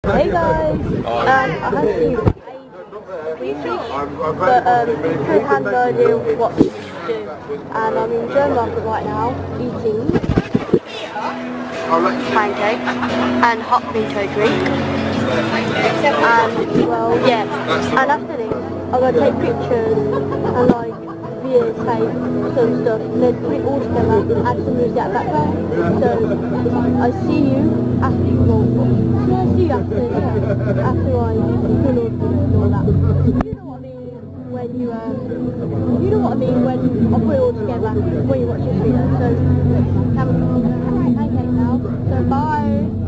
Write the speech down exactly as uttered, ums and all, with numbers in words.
Hey guys, um, I have seen a British, but um, because had no idea what to do, and I'm in Joe Market right now eating pancakes and hot Vimto drink, and well, yeah, and after this, I'm gonna take pictures and like videotape some stuff, and then put it all together and add some music at background. So I see you after you roll. So I see you after, yeah, after I fill all and all that. You know what I mean when you um, you know what I mean when I put it all together when you watch this video. So, have a pancake now. So bye.